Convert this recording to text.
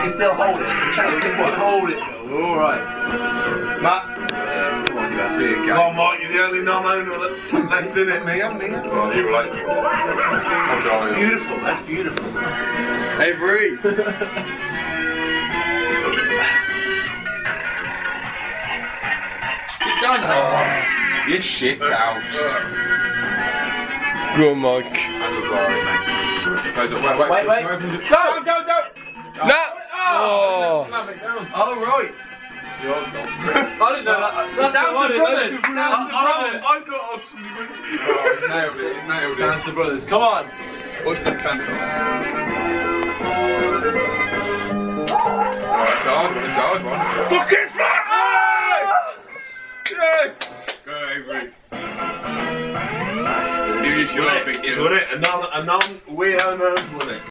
you still hold it? Hold it. Alright. Matt. Come on, you see it, Come on, Mike, you're the only non-owner left in it. Me. Oh, you relate to it. I'm That's beautiful, that's beautiful. Avery. You're done. Oh, you shit out. Go on, Mike. Wait. Go. No! Oh! Slam it down. Oh, right. You're on top. I didn't know that. That's down to the brothers. I thought ultimately went. Oh, he's nailed it. Down to the brothers. Come on. What's that cancer? Oh, it's a hard one. Fucking flat! Yes! Go, Avery. You just got a big deal. A non-Wii owner's won it.